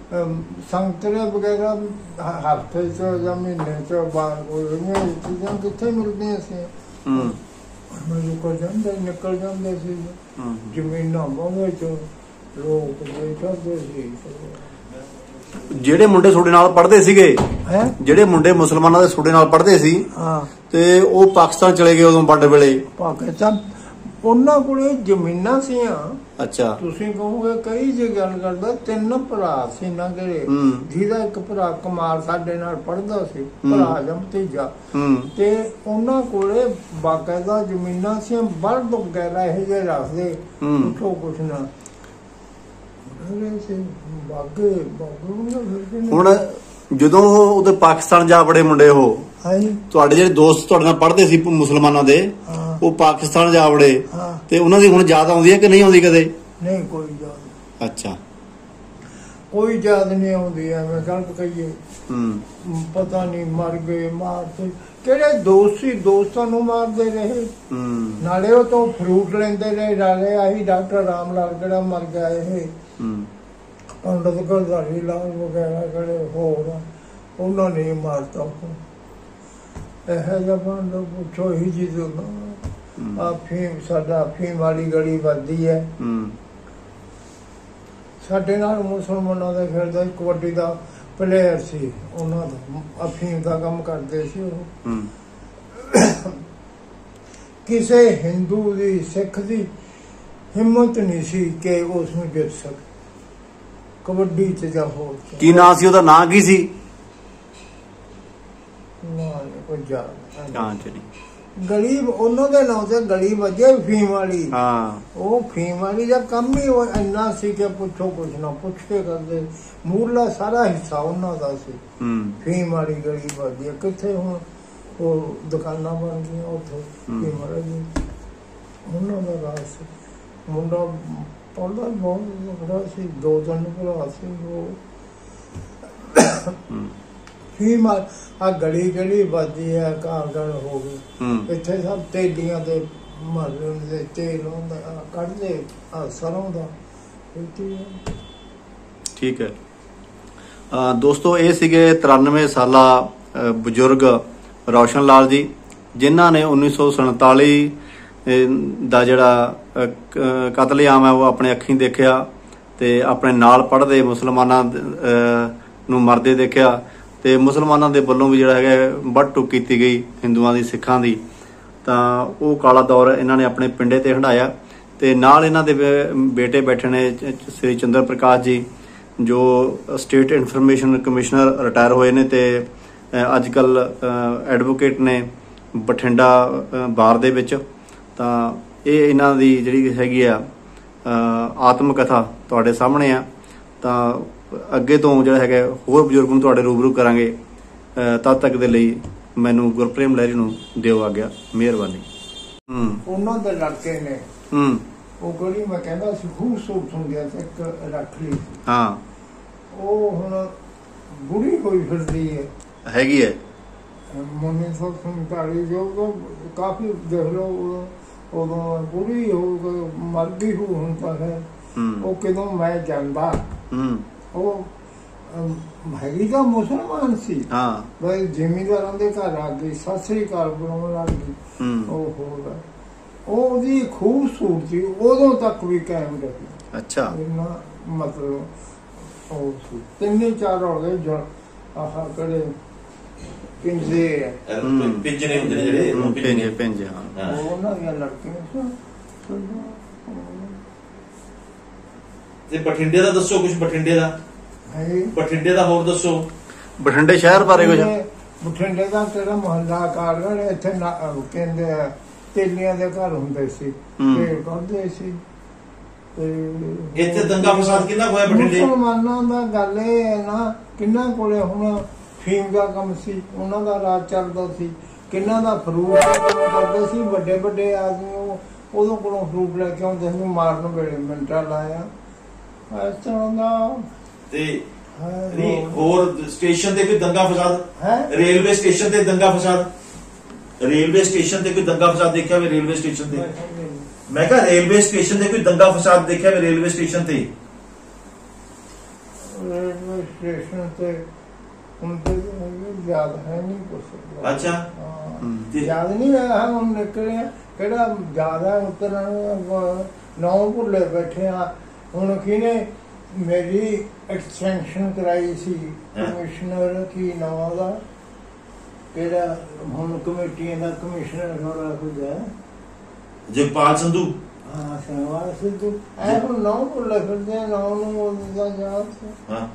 ਸੰਤਰੇ ਵਗੈਰਾ ਹਫ਼ਤੇ ਚ ਜਾਂ ਮਹੀਨੇ ਚ ਬਾਹਰ ਕੋਈ ਚੀਜ਼ਾਂ ਕਿੱਥੇ ਮਿਲਦੀਆਂ ਸੀ? ਹੂੰ ਨਿਕਲ ਜਾਂਦੇ ਨਿਕਲ ਜਾਂਦੇ ਸੀ ਹੂੰ ਜ਼ਮੀਨਾਂ ਬਾਹਰ ਚ ਲੋਕ ਦੇ ਕਰਦੇ ਸੀ। ਜਿਹੜੇ ਮੁੰਡੇ ਤੁਹਾਡੇ ਨਾਲ ਪੜ੍ਹਦੇ ਸੀਗੇ, ਹੈ ਜਿਹੜੇ ਮੁੰਡੇ ਮੁਸਲਮਾਨਾਂ ਦੇ ਤੁਹਾਡੇ ਨਾਲ ਪੜ੍ਹਦੇ ਸੀ ਹਾਂ ਤੇ ਉਹ ਪਾਕਿਸਤਾਨ ਚਲੇ ਗਏ ਉਦੋਂ ਵੱਡੇ ਵੇਲੇ। ਪਾਕਿਸਤਾਨ ਉਹਨਾਂ ਕੋਲੇ ਜ਼ਮੀਨਾਂ ਸੀਆਂ। ਅੱਛਾ ਤੁਸੀਂ ਕਹੋਗੇ ਕਈ ਜੇ ਗੱਲ ਕਰਦਾ, ਤਿੰਨ ਭਰਾ ਸੀ ਨਾ ਕਿਹੜੇ, ਹੂੰ ਜਿਹਦਾ ਇੱਕ ਭਰਾ ਕਮਾਲ ਸਾਡੇ ਨਾਲ ਪੜ੍ਹਦਾ ਸੀ, ਹੂੰ। ਭਰਾ ਜਾਂ ਭਤੀਜਾ। ਹੂੰ ਤੇ ਉਹਨਾਂ ਕੋਲੇ ਬਾਕਾਇਦਾ ਜ਼ਮੀਨਾਂ ਸੀ, ਬਲਦ ਵਗੈਰਾ ਇਹ ਜਿਹੇ ਰੱਖਦੇ, ਹੂੰ। ਉੱਥੋਂ ਕੁਛ ਨਾ ਰਹੇ ਸੀ। ਬਾਗੇ ਬਾਗੇ ਉਹਨਾਂ ਫਿਰਦੇ ਨੇ। ਹੁਣ ਜਦੋਂ ਉਹਦੇ ਪਾਕਿਸਤਾਨ ਜਾ ਵੜੇ ਮੁੰਡੇ, ਉਹ ਹਾਂਜੀ ਤੁਹਾਡੇ ਜਿਹੜੇ ਦੋਸਤ ਤੁਹਾਡੇ ਨਾਲ ਪੜ੍ਹਦੇ ਸੀ ਮੁਸਲਮਾਨਾਂ ਦੇ, ਹਾਂ ਉਹ ਪਾਕਿਸਤਾਨ ਜਾ ਵੜੇ ਹਾਂ ਤੇ ਉਹਨਾਂ ਦੀ ਹੁਣ ਯਾਦ ਆਉਂਦੀ ਹੈ ਕਿ ਨਹੀਂ ਆਉਂਦੀ ਕਦੇ? ਨਹੀਂ ਕੋਈ ਯਾਦ ਅੱਛਾ ਕੋਈ ਯਾਦ ਨਹੀਂ ਆਉਂਦੀ। ਐਵੇਂ ਗਲਤ ਕਹੀਏ, ਹੂੰ ਪਤਾ ਨਹੀਂ ਮਰ ਗਏ ਮਾਰਦੇ ਕਿਹੜੇ ਦੋਸਤ ਸੀ, ਦੋਸਤਾਂ ਨੂੰ ਮਾਰਦੇ ਰਹੇ। ਹੂੰ ਨਾਲੇ ਉਹ ਤੋਂ ਫਰੂਟ ਲੈਂਦੇ ਰਹੇ, ਨਾਲੇ ਆਹੀ ਡਾਕਟਰ ਰਾਮ ਲਾਲ ਕਿਹੜਾ ਮਰ ਗਿਆ, ਇਹ ਹੂੰ ਪੰਡਤ ਗਲਦਾਰੀ ਲਾਲ ਵਗੈਰਾ ਕਿਹੜੇ ਹੋਰ ਉਹਨਾਂ ਨੇ ਮਾਰਤਾ। ਇਹ ਜਿਹਾ ਬੰਦ ਪੁੱਛੋ ਹੀ ਜੀ ਤੋਂ ਆ ਫੀਮ ਸਾਡਾ ਫੀਮ ਵਾਲੀ ਗਲੀ ਵੱਧਦੀ ਹੈ। ਹੂੰ ਸਾਡੇ ਨਾਲ ਮੁਸਲਮਾਨਾਂ ਦਾ ਖੇਡਦਾ ਕਬੱਡੀ ਦਾ ਪਲੇਅਰ ਸੀ, ਉਹਨਾਂ ਦਾ ਅਫੀਮ ਦਾ ਕੰਮ ਕਰਦੇ ਸੀ ਉਹ। ਹੂੰ ਕਿਸੇ ਹਿੰਦੂ ਦੀ ਸਿੱਖ ਦੀ ਹਿੰਮਤ ਨਹੀਂ ਸੀ ਕਿ ਉਸ ਨੂੰ ਜਿੱਤ ਸਕੇ ਕਬੱਡੀ ਚ ਜਾਂ ਹੋਰ ਚ। ਕੀ ਨਾਂ ਸੀ ਉਹਦਾ? ਨਾਂ ਕੀ ਸੀ? ਨਾ ਕੋਈ ਜਾ ਨਾਂ ਚ ਨਹੀਂ। ਗਲੀ ਉਹਨਾਂ ਦੇ ਨਾਂ ਤੇ ਗਲੀ ਵੱਜੇ ਫੀਮ ਵਾਲੀ। ਹਾਂ ਉਹ ਫੀਮ ਵਾਲੀ ਦਾ ਕੰਮ ਹੀ ਉਹ ਇੰਨਾ ਸੀ ਕਿ ਪੁੱਛੋ ਕੁਛ ਨਾ, ਪੁੱਛ ਕੇ ਕਰਦੇ। ਮੂਰਲਾ ਸਾਰਾ ਹਿੱਸਾ ਉਹਨਾਂ ਦਾ ਸੀ। ਹੂੰ ਫੀਮ ਵਾਲੀ ਗਲੀ ਵੱਜਦੀ ਕਿੱਥੇ ਹੁਣ ਉਹ ਦੁਕਾਨਾਂ ਬਣ ਗਈਆਂ ਉੱਥੇ ਫੀਮ ਵਾਲੀ ਉਹਨਾਂ ਦਾ ਰਾਜ ਸੀ। ਮੁੰਡਾ ਪੜ੍ਹਦਾ ਬਹੁਤ ਵੱਡਾ ਸੀ, ਦੋ ਤਿੰਨ ਭਰਾ ਸੀ ਉਹ। ਫੀਮ ਆ ਗਲੀ ਗਲੀ ਵੱਜਦੀ ਹੈ, ਘਰ ਘਰ ਹੋ ਗਈ। ਹੂੰ ਇੱਥੇ ਸਭ ਤੇਲੀਆਂ ਦੇ ਮਹੱਲੇ ਦੇ ਤੇਲ ਹੁੰਦਾ ਕੱਢਦੇ ਆ ਸਰੋਂ ਦਾ। ਠੀਕ ਹੈ। ਅ, ਦੋਸਤੋ ਇਹ ਸੀਗੇ ਤਰਾਨਵੇਂ ਸਾਲਾ ਅ, ਬਜ਼ੁਰਗ ਰੌਸ਼ਨ ਲਾਲ ਜੀ, ਜਿਨ੍ਹਾਂ ਨੇ ਉੱਨੀ ਸੌ ਸੰਤਾਲੀ ਦਾ ਜਿਹੜਾ ਅ, ਕ- ਕਤਲੇਆਮ ਹੈ ਉਹ ਆਪਣੇ ਅੱਖੀਂ ਦੇਖਿਆ ਤੇ ਆਪਣੇ ਨਾਲ ਪੜ੍ਹਦੇ ਮੁਸਲਮਾਨਾਂ ਅ, ਨੂੰ ਮਰਦੇ ਦੇਖਿਆ ਤੇ ਮੁਸਲਮਾਨਾਂ ਦੇ ਵੱਲੋਂ ਵੀ ਜਿਹੜਾ ਹੈਗਾ ਵੱਢ ਟੁੱਕ ਕੀਤੀ ਗਈ ਹਿੰਦੂਆਂ ਦੀ, ਸਿੱਖਾਂ ਦੀ। ਤਾਂ ਉਹ ਕਾਲਾ ਦੌਰ ਇਹਨਾਂ ਨੇ ਆਪਣੇ ਪਿੰਡੇ ਤੇ ਹੰਢਾਇਆ। ਤੇ ਨਾਲ ਇਹਨਾਂ ਦੇ ਬੇ- ਬੇਟੇ ਬੈਠੇ ਨੇ ਸ੍ਰੀ ਚੰਦਰ ਪ੍ਰਕਾਸ਼ ਜੀ, ਜੋ ਸਟੇਟ ਇਨਫੋਰਮੇਸ਼ਨ ਕਮਿਸ਼ਨਰ ਰਿਟਾਇਰ ਹੋਏ ਨੇ ਤੇ ਅੱਜ ਕੱਲ ਐਡਵੋਕੇਟ ਨੇ ਬਠਿੰਡਾ ਅ, ਬਾਰ ਦੇ ਵਿੱਚ। ਤਾਂ ਇਹ ਇਹਨਾਂ ਦੀ ਜਿਹੜੀ ਹੈਗੀ ਆ ਅ, ਆਤਮ ਕਥਾ ਤੁਹਾਡੇ ਸਾਹਮਣੇ ਆ। ਤਾਂ ਅੱਗੇ ਤੋਂ ਜਿਹੜਾ ਹੈਗਾ ਹੋਰ ਬਜ਼ੁਰਗ ਨੂੰ ਤੁਹਾਡੇ ਰੂਬਰੂ ਕਰਾਂਗੇ। ਅ, ਤਦ ਤੱਕ ਦੇ ਲਈ ਮੈਨੂੰ ਗੁਰਪ੍ਰੇਮ ਲਹਿਰੀ ਨੂੰ ਦਿਓ ਆਗਿਆ। ਮਿਹਰਬਾਨੀ। ਹੂੰ ਉਹਨਾਂ ਦੇ ਲੜਕੇ ਨੇ ਹੂੰ ਉਹ ਗਲੀ ਮੈਂ ਕਹਿੰਦਾ ਸੀ ਖੂਬਸੂਰਤ ਹੁੰਦੀਆਂ ਸੀ, ਇੱਕ ਰੱਖ ਲਈ। ਹਾਂ ਉਹ ਹੁਣ ਬੁੜੀ ਹੋਈ ਫਿਰਦੀ ਹੈ, ਹੈਗੀ ਹੈ। ਉੱਨੀ ਸੌ ਸੰਤਾਲੀ ਜੋ ਉਹ ਕਾਫੀ ਦੇਖ ਲਓ ਉਦੋਂ ਉਦੋਂ ਬੁੜੀ ਹੋ ਗਈ, ਮਰ ਗਈ ਹੋ ਹੁਣ ਤਾਂ ਹੈ। ਹੂੰ ਉਹ ਕਿਦੋਂ ਮੈਂ ਜਾਂਦਾ ਹੂੰ ਉਹ ਹੈਗੀ ਤਾਂ ਮੁਸਲਮਾਨ ਸੀ। ਹਾਂ ਬਈ ਜ਼ਿਮੀਂਦਾਰਾਂ ਦੇ ਘਰ ਆ ਗਈ, ਸਤਿ ਸ੍ਰੀ ਅਕਾਲ ਬੁਲਾਉਣ ਲੱਗ ਗਈ। ਹੂੰ ਉਹ ਹੋ ਉਹਦੀ ਖੂਬਸੂਰਤੀ ਉਦੋਂ ਤੱਕ ਵੀ ਕਾਇਮ ਰਹੀ। ਅੱਛਾ ਇੰਨਾ ਮਤਲਬ ਉਹ ਸੀ। ਤਿੰਨੇ ਚਾਰ ਹੋ ਗਏ ਜੋ ਆਹ ਕਿਹੜੇ ਪਿੰਜੇ ਆ, ਪਿੰਜਰੇ ਹੁੰਦੇ ਨੇ ਜਿਹੜੇ ਪਿੰਜੇ ਪਿੰਜੇ ਹਾਂ ਉਹ ਉਹਨਾਂ ਦੀਆਂ ਲੜਕੀਆਂ ਸੀ। ਤੇ ਬਠਿੰਡੇ ਦਾ ਦੱਸੋ ਕੁਝ, ਬਠਿੰਡੇ ਦਾ ਹੈ ਬਠਿੰਡੇ ਦਾ ਹੋਰ ਦੱਸੋ। ਬਠਿੰਡੇ ਸ਼ਹਿਰ ਬਾਰੇ ਕੁਝ। ਬਠਿੰਡੇ ਦਾ ਤੇਰਾ ਮੁਹੱਲਾ ਕਾਰਗੜ ਇੱਥੇ ਨਾ ਕਹਿੰਦੇ ਆ ਤੇਲੀਆਂ ਦੇ ਘਰ ਹੁੰਦੇ ਸੀ, ਢੇਰ ਕਰਦੇ ਸੀ। ਤੇ ਇੱਥੇ ਦੰਗਾ ਫਸਾਦ ਕਿੰਨਾ ਹੋਇਆ ਬਠਿੰਡੇ? ਮੁਸਲਮਾਨਾਂ ਦਾ ਗੱਲ ਇਹ ਹੈ ਨਾ, ਕਿੰਨਾ ਕੋਲੇ ਹੁਣ ਫੀਮ ਦਾ ਕੰਮ ਸੀ, ਉਹਨਾਂ ਦਾ ਰਾਜ ਚੱਲਦਾ ਸੀ। ਕਿੰਨਾ ਦਾ ਫਰੂਟ ਦਾ ਕੰਮ ਕਰਦੇ ਸੀ, ਵੱਡੇ ਵੱਡੇ ਆਦਮੀ ਉਦੋਂ ਕੋਲੋਂ ਫਰੂਟ ਲੈ ਕੇ ਆਉਂਦੇ ਸੀ, ਮਾਰਨ ਵੇਲੇ ਮਿੰਟਾਂ ਲਾਇਆ ਇਸ ਤਰ੍ਹਾਂ ਦਾ। ਤੇ ਨਹੀਂ ਹੋਰ ਸਟੇਸ਼ਨ ਤੇ ਕੋਈ ਦੰਗਾ ਫਸਾਦ ਹੈ? ਰੇਲਵੇ ਸਟੇਸ਼ਨ ਤੇ ਦੰਗਾ ਫਸਾਦ, ਰੇਲਵੇ ਸਟੇਸ਼ਨ ਤੇ ਕੋਈ ਦੰਗਾ ਫਸਾਦ ਦੇਖਿਆ ਹੋਵੇ? ਰੇਲਵੇ ਸਟੇਸ਼ਨ ਤੇ ਮੈਂ ਕਿਹਾ ਰੇਲਵੇ ਸਟੇਸ਼ਨ ਤੇ ਕੋਈ ਦੰਗਾ ਫਸਾਦ ਦੇਖਿਆ ਹੋਵੇ? ਰੇਲਵੇ ਸਟੇਸ਼ਨ ਤੇ ਰੇਲਵੇ ਸਟੇਸ਼ਨ ਤੇ ਹੁਣ ਤੇ ਯਾਦ ਹੈ ਨਹੀਂ ਕੁਛ। ਅੱਛਾ ਯਾਦ ਨਹੀਂ ਹੈ ਹੁਣ ਨਿਕਲਿਆ ਕਿਹੜਾ ਜ਼ਿਆਦਾ ਉਤਰਨ ਨੌ ਭੁੱਲੇ ਬੈਠੇ ਆ। ਹੁਣ ਕਿਹਨੇ ਮੇਰੀ ਐਕਸਟੈਂਸ਼ਨ ਕਰਾਈ ਸੀ ਕਮਿਸ਼ਨਰ ਕੀ ਨਾਮ ਦਾ, ਕਿਹੜਾ ਹੁਣ ਕਮੇਟੀਆਂ ਦਾ ਕਮਿਸ਼ਨਰ ਹੋ ਰਿਹਾ ਹੁੰਦਾ ਜਗਪਾਲ ਸੰਧੂ। ਹਾਂ ਸ਼ਹਿਵਾਜ਼ ਸਿੱਧੂ। ਐ ਹੁਣ ਨੌ ਭੁੱਲੇ ਫਿਰਦੇ ਨੌ ਨੂੰ ਉਹਦਾ ਯਾਦ ਹਾਂ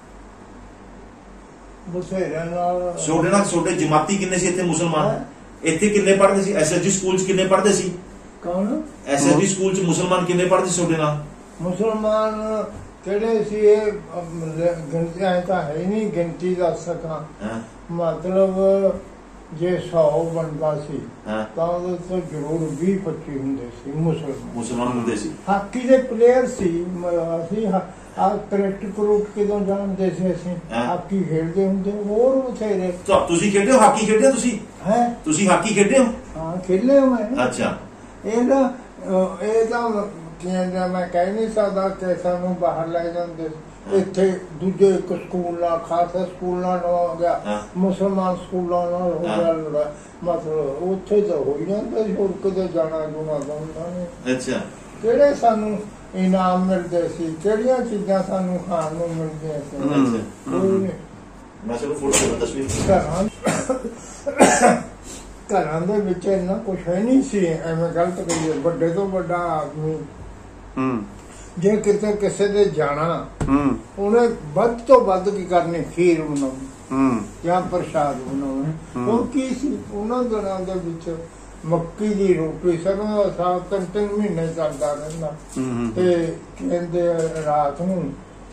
ਬਥੇਰੇ ਨਾਲ। ਛੋਟੇ ਨਾਲ ਛੋਟੇ ਜਮਾਤੀ ਕਿੰਨੇ ਸੀ ਇੱਥੇ ਮੁਸਲਮਾਨ? ਇੱਥੇ ਕਿੰਨੇ ਪੜ੍ਹਦੇ ਸੀ? ਐਸ ਐਸ ਡੀ ਸਕੂਲ ਚ ਕਿੰਨੇ ਪੜ੍ਹਦੇ ਸੀ? ਕੌਣ? ਐਸ ਐਸ ਡੀ ਸਕੂਲ ਚ ਮੁਸਲਮਾਨ ਕਿੰਨੇ ਪੜ੍ਹਦੇ ਸੀ ਛੋਟੇ ਨਾਲ? ਮੁਸਲਮਾਨ ਕਿਹੜੇ ਸੀ ਇਹ ਗਿਣਤੀ ਐ ਤਾਂ ਹੈ ਨਹੀਂ ਗਿਣਤੀ ਦੱਸ ਸਕਾਂ। ਮਤਲਬ ਜੇ ਸੌ ਬਣਦਾ ਸੀ ਤਾਂ ਉਹਦੇ ਤੋਂ ਜ਼ਰੂਰ ਵੀਹ ਪੱਚੀ ਹੁੰਦੇ ਸੀ ਮੁਸਲਮਾਨ ਮੁਸਲਮਾਨ ਹੁੰਦੇ ਸੀ। ਹਾਕੀ ਦੇ ਪਲੇਅਰ ਸੀ ਅਸੀਂ। ਆ ਕ੍ਰਿਕਟ ਕਰੂਟ ਕਿਦੋਂ ਜਾਣਦੇ ਸੀ ਅਸੀਂ, ਹਾਕੀ ਖੇਡਦੇ ਹੁੰਦੇ ਹੋਰ ਬਥੇਰੇ। ਤੁਸੀਂ ਖੇਡੇ ਹੋ ਹਾਕੀ? ਖੇਡੇ ਹੋ ਤੁਸੀਂ? ਹੈ ਤੁਸੀਂ ਹਾਕੀ ਖੇਡੇ ਹੋ? ਹਾਂ ਖੇਲੇ ਹੋ ਮੈਂ। ਅੱਛਾ ਇਹ ਤਾਂ ਇਹ ਤਾਂ ਕਹਿੰਦਾ ਮੈਂ ਕਹਿ ਨਹੀਂ ਸਕਦਾ ਕਿ ਸਾਨੂੰ ਬਾਹਰ ਲੈ ਜਾਂਦੇ। ਇੱਥੇ ਦੂਜੇ ਇੱਕ ਸਕੂਲ ਨਾਲ ਖਾਲਸਾ ਸਕੂਲ ਨਾਲ ਹੋ ਗਿਆ, ਮੁਸਲਮਾਨ ਸਕੂਲਾਂ ਨਾਲ ਹੋ ਗਿਆ। ਮਤਲਬ ਉੱਥੇ ਤਾਂ ਹੋ ਹੀ ਜਾਂਦਾ ਸੀ, ਹੋਰ ਕਿਤੇ ਜਾਣਾ ਜੁਣਾ ਹੁੰਦਾ ਨਹੀਂ। ਅੱਛਾ ਕਿਹੜੇ ਸਾਨੂੰ ਇਨਾਮ ਮਿਲਦੇ ਸੀ, ਕਿਹੜੀਆਂ ਚੀਜ਼ਾਂ ਸਾਨੂੰ ਖਾਣ ਨੂੰ ਮਿਲਦੀਆਂ ਸੀ। ਮੈਂ ਚਲੋ ਫੋਟੋ ਤਸਵੀਰ ਘਰਾਂ ਘਰਾਂ ਦੇ ਵਿੱਚ ਇੰਨਾ ਕੁਛ ਹੈ ਨਹੀਂ ਸੀ। ਐਵੇਂ ਗਲਤ ਕਹੀਏ, ਵੱਡੇ ਤੋਂ ਵੱਡਾ ਆਦਮੀ ਜੇ ਕਿਤੇ ਕਿਸੇ ਦੇ ਜਾਣਾ ਉਹਨੇ ਵੱਧ ਤੋਂ ਵੱਧ ਕੀ ਕਰਨੀ, ਖੀਰ ਬਣਾਉਣੀ ਜਾਂ ਪ੍ਰਸ਼ਾਦ ਬਣਾਉਣਾ। ਉਹ ਕੀ ਸੀ ਉਹਨਾਂ ਦਿਨਾਂ ਦੇ ਵਿੱਚ? ਮੱਕੀ ਦੀ ਰੋਟੀ, ਸਰੋਂ ਦਾ ਸਾਗ ਤਿੰਨ ਤਿੰਨ ਮਹੀਨੇ ਚੱਲਦਾ ਰਹਿੰਦਾ। ਤੇ ਕਹਿੰਦੇ ਰਾਤ ਨੂੰ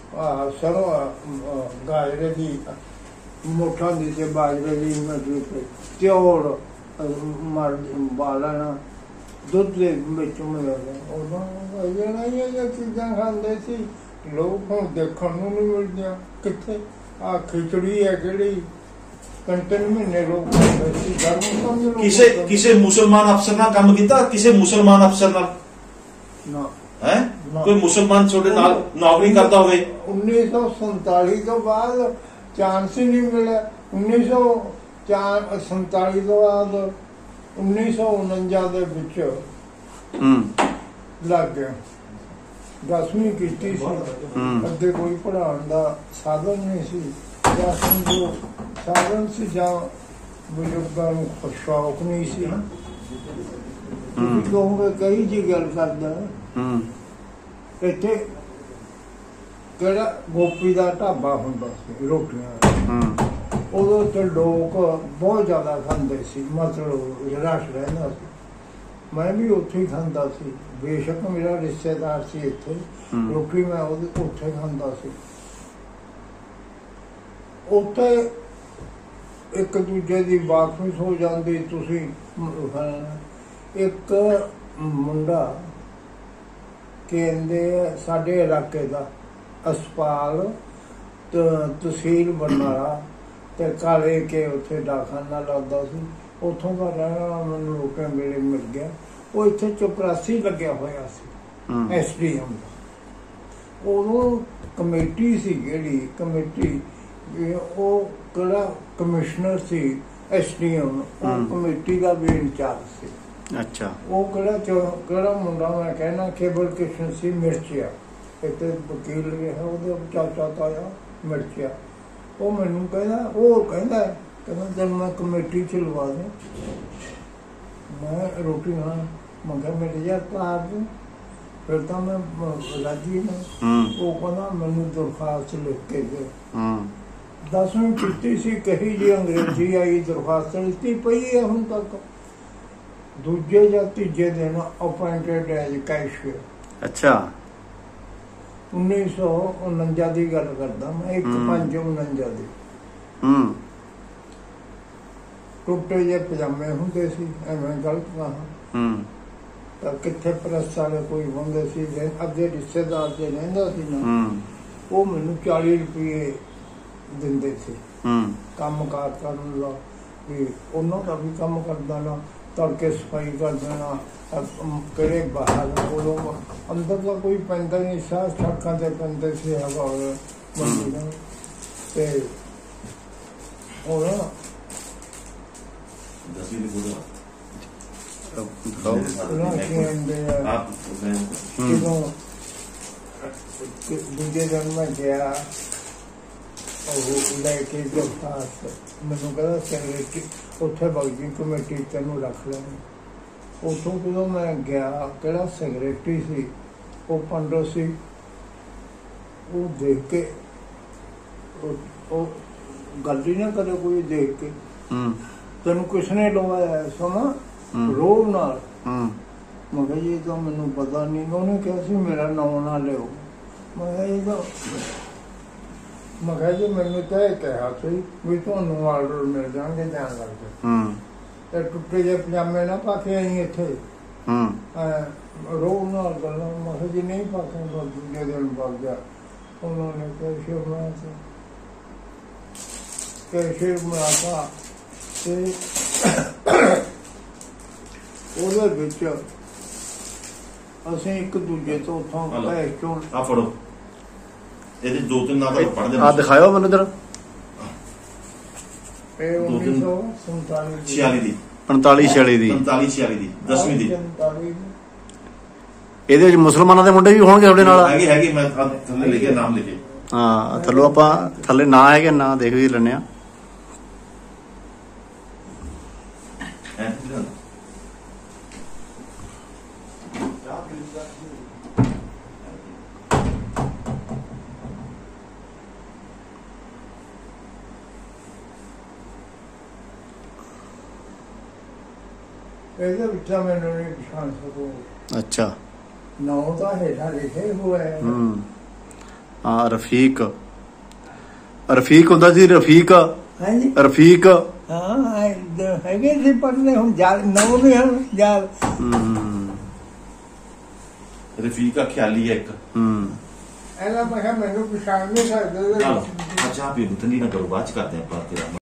ਸਰੋਂ ਗਾਜਰੇ ਦੀ ਮੋਠਾਂ ਦੀ ਤੇ ਬਾਜਰੇ ਦੀ ਮਤਲਬ ਚੌਲ ਮਰ ਬਾਲਣਾ ਦੁੱਧ ਦੇ ਵਿੱਚ ਮਿਲਦਾ। ਉਦੋਂ ਇਹ ਚੀਜ਼ਾਂ ਖਾਂਦੇ ਸੀ ਲੋਕ, ਹੁਣ ਦੇਖਣ ਨੂੰ ਨਹੀਂ ਮਿਲਦੀਆਂ ਕਿੱਥੇ। ਆ ਖਿਚੜੀ ਹੈ ਜਿਹੜੀ ਤਿੰਨ ਮਹੀਨੇ ਲੋਕ ਕਿਸੇ ਕਿਸੇ ਮੁਸਲਮਾਨ ਅਫਸਰ ਨਾਲ ਕੰਮ ਕੀਤਾ? ਕਿਸੇ ਮੁਸਲਮਾਨ ਅਫਸਰ ਨਾਲ ਨਾ ਹੈ? ਕੋਈ ਮੁਸਲਮਾਨ ਤੁਹਾਡੇ ਨਾਲ ਨੌਕਰੀ ਕਰਦਾ ਹੋਵੇ? ਉੱਨੀ ਸੌ ਸੰਤਾਲੀ ਤੋਂ ਬਾਅਦ ਚਾਂਸ ਹੀ ਨਹੀਂ ਮਿਲਿਆ। ਉੱਨੀ ਸੌ ਸੰਤਾਲੀ ਤੋਂ ਬਾਅਦ ਉੱਨੀ ਸੌ ਉਨੰਜਾ ਦੇ ਵਿੱਚ ਲੱਗ ਗਿਆ। ਦਸਵੀਂ ਕੀਤੀ ਸੀ, ਅੱਗੇ ਕੋਈ ਪੜ੍ਹਾਉਣ ਦਾ ਸਾਧਨ ਨਹੀਂ ਸੀ। ਜਾਂ ਸਮਝੋ ਸਾਧਨ ਸੀ ਜਾਂ ਬਜ਼ੁਰਗਾਂ ਨੂੰ ਸ਼ੌਕ ਨਹੀਂ ਸੀ। ਤੁਸੀਂ ਕਹੋਗੇ ਕਈ ਜੀ ਗੱਲ ਕਰਦਾ ਇੱਥੇ ਕਿਹੜਾ ਗੋਪੀ ਦਾ ਢਾਬਾ ਹੁੰਦਾ ਸੀ ਰੋਟੀਆਂ, ਉਦੋਂ ਤੇ ਲੋਕ ਬਹੁਤ ਜ਼ਿਆਦਾ ਖਾਂਦੇ ਸੀ। ਮਤਲਬ ਰਸ਼ ਰਹਿੰਦਾ ਸੀ। ਮੈਂ ਵੀ ਉੱਥੇ ਹੀ ਖਾਂਦਾ ਸੀ, ਬੇਸ਼ੱਕ ਮੇਰਾ ਰਿਸ਼ਤੇਦਾਰ ਸੀ ਇੱਥੇ, ਰੋਟੀ ਮੈਂ ਉਹਦੇ ਉੱਥੇ ਖਾਂਦਾ ਸੀ। ਉੱਥੇ ਇੱਕ ਦੂਜੇ ਦੀ ਵਾਕਫੀ ਹੋ ਜਾਂਦੀ। ਤੁਸੀਂ ਇੱਕ ਮੁੰਡਾ ਕਹਿੰਦੇ ਸਾਡੇ ਇਲਾਕੇ ਦਾ ਅਸਪਾਲ ਤਹਿਸੀਲ ਬਰਨਾਲਾ ਤੇ ਕਾਲੇ ਕੇ ਉੱਥੇ ਡਾਕਖਾਨਾ ਲੱਗਦਾ ਸੀ। ਉੱਥੋਂ ਦਾ ਰਹਿਣਾ ਮੈਨੂੰ ਰੋਕੇ ਵੇਲੇ ਮਿਲ ਗਿਆ। ਉਹ ਇੱਥੇ ਚਪਰਾਸੀ ਲੱਗਿਆ ਹੋਇਆ ਸੀ ਐਸ ਡੀ ਐਮ ਦਾ। ਉਦੋਂ ਕਮੇਟੀ ਸੀ ਜਿਹੜੀ ਕਮੇਟੀ ਵੀ ਉਹ ਕਿਹੜਾ ਕਮਿਸ਼ਨਰ ਸੀ ਐਸਡੀਐਮ ਉਹ ਕਮੇਟੀ ਦਾ ਵੀ ਇੰਚਾਰਜ ਸੀ। ਅੱਛਾ ਉਹ ਕਿਹੜਾ ਚੋ- ਕਿਹੜਾ ਮੁੰਡਾ ਮੈਂ ਕਹਿਣਾ ਕੇਬਲ ਕਿਸ਼ਨ ਸੀ ਮਿਰਚਿਆ ਇੱਥੇ ਵਕੀਲ ਰਿਹਾ ਉਹਦੇ ਚਾਚਾ ਤਾਇਆ ਮਿਰਚਿਆ। ਉਹ ਮੈਨੂੰ ਕਹਿੰਦਾ ਉਹ ਕਹਿੰਦਾ ਕਹਿੰਦਾ ਜਦ ਮੈਂ ਕਮੇਟੀ ਚ ਲਵਾ ਦੇ ਮੈਂ ਰੋਟੀ ਖਾਂ ਮੰਗਾ ਮੇਰੇ ਯਾਰ ਤਾਂ ਫਿਰ ਤਾਂ ਮੈਂ ਰਾਜੀ ਨਾ ਉਹ ਕਹਿੰਦਾ ਮੈਨੂੰ ਦਰਖਾਸਤ ਲਿਖ ਕੇ ਦੇ। ਦਸਵੀਂ ਕੀਤੀ ਸੀ ਕਹੀ ਜੀ ਅੰਗਰੇਜ਼ੀ ਆਈ ਦਰਖਾਸਤ ਲਿਖਤੀ ਪਈ ਹੈ ਹੁਣ ਤੱਕ ਦੂਜੇ ਜਾਂ ਤੀਜੇ ਦਿਨ ਅਪਾਇੰਟਡ ਐਜ ਕੈਸ਼ੀਅਰ। ਅੱਛਾ ਉੱਨੀ ਸੌ ਉਨੰਜਾ ਦੀ ਗੱਲ ਕਰਦਾ ਮੈਂ ਇੱਕ ਪੰਜ ਉਨੰਜਾ ਦੀ। ਹੂੰ ਟੁੱਟੇ ਜਿਹੇ ਪਜਾਮੇ ਹੁੰਦੇ ਸੀ ਐਵੇਂ ਗਲਤ ਕਹਾਂ ਹੂੰ ਤਾਂ ਕਿੱਥੇ ਪ੍ਰੈਸ ਵਾਲੇ ਕੋਈ ਹੁੰਦੇ ਸੀ ਅੱਗੇ ਰਿਸ਼ਤੇਦਾਰ ਜੇ ਰਹਿੰਦਾ ਸੀ ਨਾ ਉਹ ਮੈਨੂੰ ਚਾਲੀ ਰੁਪਏ ਦਿੰਦੇ ਸੀ ਹੂੰ ਕੰਮ ਕਾਰ ਕਰਨ ਦਾ ਵੀ ਉਹਨਾਂ ਦਾ ਵੀ ਕੰਮ ਕਰਦਾ ਨਾ ਤੜਕੇ ਸਫਾਈ ਕਰ ਦੇਣਾ ਕਿਹੜੇ ਬਾਹਰ ਉਦੋਂ ਅੰਦਰ ਦਾ ਕੋਈ ਪੈਂਦਾ ਨਹੀਂ ਸਾਹ ਸੜਕਾਂ ਤੇ ਪੈਂਦੇ ਸੀ ਹਵਾ ਮੰਡੀ ਨਾਲ ਤੇ ਉਹ ਦਸਵੀਂ ਦੀ ਬੋਲ ਉਹਨਾਂ ਕੀ ਹੁੰਦੇ ਆ ਆਪ ਮੈਂ ਜਦੋਂ ਦੂਜੇ ਦਿਨ ਮੈਂ ਗਿਆ ਉਹ ਲੈ ਕੇ ਦਰਖਾਸਤ ਮੈਨੂੰ ਕਹਿੰਦਾ ਸੈਕਰੇਟਰੀ ਉੱਥੇ ਬਗਜੀ ਕਮੇਟੀ ਤੈਨੂੰ ਰੱਖ ਲੈਣੀ। ਉੱਥੋਂ ਜਦੋਂ ਮੈਂ ਗਿਆ ਕਿਹੜਾ ਸੈਕਰੇਟਰੀ ਸੀ ਉਹ ਪੰਡੋ ਸੀ ਉਹ ਦੇਖ ਕੇ ਉਹ- ਉਹ ਗੱਲ ਹੀ ਨਾ ਕਰੇ ਕੋਈ ਦੇਖ ਕੇ ਤੈਨੂੰ ਕਿਸਨੇ ਲਵਾਇਆ ਸਮਾਂ ਰੋਬ ਨਾਲ। ਮੈਂ ਕਿਹਾ ਜੀ ਤਾਂ ਮੈਨੂੰ ਪਤਾ ਨਹੀਂ ਉਹਨੇ ਕਿਹਾ ਸੀ ਮੇਰਾ ਨਾਮ ਨਾ ਲਿਓ। ਮੈਂ ਕਿਹਾ ਇਹ ਤਾਂ ਮੈਂ ਕਿਹਾ ਜੀ ਮੈਨੂੰ ਤਾਂ ਇਹ ਕਿਹਾ ਸੀ ਵੀ ਤੁਹਾਨੂੰ ਆਰਡਰ ਮਿਲ ਜਾਣਗੇ ਜਾਣ ਕਰਕੇ ਤੇ ਟੁੱਟੇ ਜਿਹੇ ਪਜਾਮੇ ਨਾ ਪਾ ਕੇ ਆਈ ਇੱਥੇ ਰੋਬ ਨਾਲ ਗੱਲਾਂ। ਮੈਂ ਕਿਹਾ ਜੀ ਨਹੀਂ ਪਾ ਕੇ ਦੂਜੇ ਦਿਨ ਵਗ ਗਿਆ। ਉਹਨਾਂ ਨੇ ਕੈਸ਼ੀਅਰ ਬਣਾ ਤਾ ਕੈਸ਼ੀਅਰ ਬਣਾ ਤਾ ਤੇ ਉਹਦੇ ਵਿੱਚ ਅਸੀਂ ਇੱਕ ਦੂਜੇ ਤੋਂ ਉੱਥੋਂ ਪੈਸੇ ਚੋਂ ਆ ਫੜੋ ਇਹਦੇ ਦੋ ਤਿੰਨ ਨਾਂ ਤਾਂ ਪੜ੍ਹ ਦੇ ਆ ਦਿਖਾਓ ਮੈਨੂੰ ਇਧਰ ਇਹ ਉੱਨੀ ਸੌ ਸੰਤਾਲੀ ਛਿਆਲੀ ਦੀ ਪੰਤਾਲੀ ਛਿਆਲੀ ਦੀ ਪੰਤਾਲੀ ਛਿਆਲੀ ਦੀ ਦਸਵੀਂ ਦੀ। ਇਹਦੇ ਵਿੱਚ ਮੁਸਲਮਾਨਾਂ ਦੇ ਮੁੰਡੇ ਵੀ ਹੋਣਗੇ ਤੁਹਾਡੇ ਨਾਲ? ਹੈਗੇ ਹੈਗੇ ਮੈਂ ਥੱਲੇ ਲਿਖਿਆ ਨਾਮ ਲਿਖੇ। ਹਾਂ ਥੱਲੋਂ ਆਪਾਂ ਥੱਲੇ ਨਾਂ ਹੈਗੇ ਨਾਂ ਦੇਖ ਵੀ ਲੈਣੇ ਆ। ਇਹਦੇ ਵਿੱਚ ਮੈਨੂੰ ਨਹੀਂ ਪਛਾਣ ਸਕੋ। ਅੱਛਾ ਨਾਮ ਤਾਂ ਹੇਠਾਂ ਲਿਖੇ ਹੋਏ ਹੈ। ਹੂੰ ਆ ਰਫੀਕ ਰਫੀਕ ਹੁੰਦਾ ਸੀ ਰਫੀਕ ਹਾਂਜੀ ਰਫੀਕ ਹਾਂ ਹੈਗੇ ਸੀ ਪੜ੍ਹਦੇ ਹੁਣ ਜਾਲ ਨਾਮ ਵੀ ਹਨ ਜਾਲ। ਰਫੀਕਾ ਖਿਆਲੀ ਹੈ ਇੱਕ। ਹੂੰ ਇਹਨਾਂ ਮੈਂ ਕਿਹਾ ਮੈਨੂੰ ਪਛਾਣ ਨਹੀਂ ਸਕਦੇ। ਅੱਛਾ ਆਪ ਇਹ ਬਤਨੀ ਨਾ ਕਰੋ ਬਾਅਦ ਚ ਕਰਦੇ ਆਪਾਂ ਤੇਰਾ